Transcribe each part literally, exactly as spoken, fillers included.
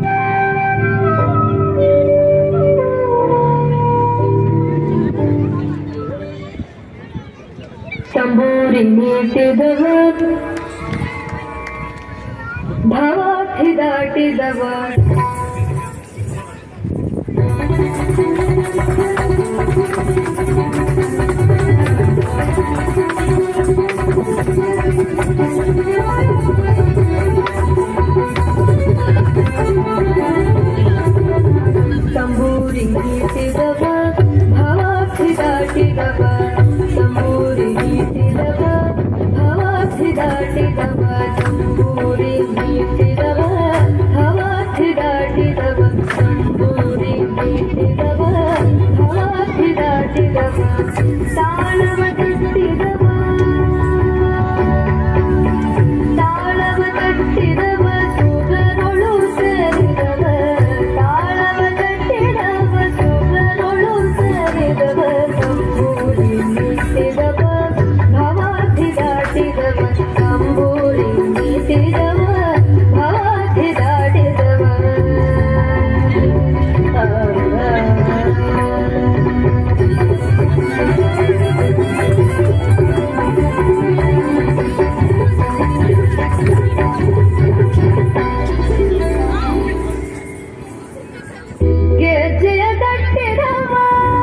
ತಂಬೂರಿ ಮೀಟಿದವ ಭಾವಾರ್ಥಿ ದಾಟಿದವ ತಂಬೂರಿ ಮೀಟಿದವ ಭಾವಾರ್ಥಿ ದಾಟಿದವ ತಂಬೂರಿ ಮೀಟಿದವ ಭಾವಾರ್ಥಿ ದಾಟಿದವ ತಂಬೂರಿ ಮೀಟಿದವ ಭಾವಾರ್ಥಿ ದಾಟಿದವ ತಂಬೂರಿ ಮೀಟಿದವ ಭಾವಾರ್ಥಿ ದಾಟಿದವ ತಾಳವ ತಟ್ಟಿದವ ತಾಳವ ತಟ್ಟಿದವ ಸುರರೊಳು ಸೇರಿದವ ತಾಳವ ತಟ್ಟಿದವ ಸುರರೊಳು ಸೇರಿದವ ತಂಬೂರಿ ಮೀಟಿದವ ಭಾವಾರ್ಥಿ ದಾಟಿದವ ತಂಬೂರಿ ಮೀಟಿದವ ಭಾವಾರ್ಥಿ ದಾಟಿದವ ಗೆಜ್ಜೆಯ ತಟ್ಟಿದವ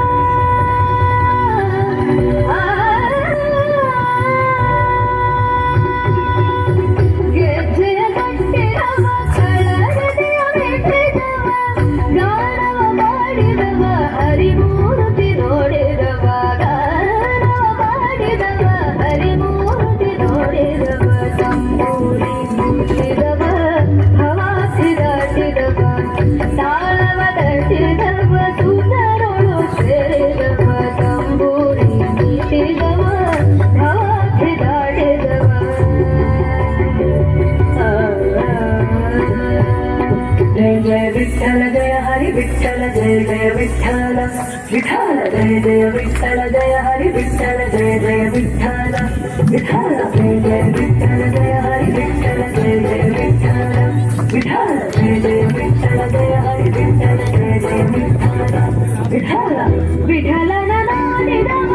ಗೆಜ್ಜೆಯ ತಟ್ಟಿದವ ಕಳರದೆಯ ಮೆಟ್ಟಿದವ ಗಾನವ ಮಾಡಿದವ ಹರಿಮೂರ್ತಿ ನೋಡಿದವ ಗಾನವ ಮಾಡಿದವ ಹರಿಮೂರ್ತಿ ನೋಡಿದವ ತಂಬೂರಿ ಮುಟ್ಟಿದವ ಭಾವಾರ್ಥಿ ದಾಟಿದವ ತಾಳವ ತಟ್ಟಿದವ ಸುಂದರೊಳು ಸೇರಿದವ ತಂಬೂರಿ ಮೀಟಿದವ ಭಾವಾರ್ಥಿ ದಾಟಿದವ ಜಯ ಜಯ ವಿಠಲ ಜಯ ಹರಿ ವಿಠಲ ಜಯ ಜಯ ವಿಠಲ ವಿಠಲ ಜಯ ಜಯ ವಿಠಲ ಜಯ ಹರಿ ವಿಠಲ ಜಯ ಜಯ ವಿಠಲ ವಿಠಲ ಜಯ ಜಯ ವಿಠಲ ಜಯ ಹರಿ ವಿಠಲ ಜಯ ಜಯ ವಿಠಲ ವಿಠಲ ಜಯ ಜಯ ವಿಠಲ ಜಯ ಹರಿ ವಿಠಲ ಜಯ ಜಯ ವಿಠಲ ವಿಠಲ ವಿಠಲನ ನಾಡಿದ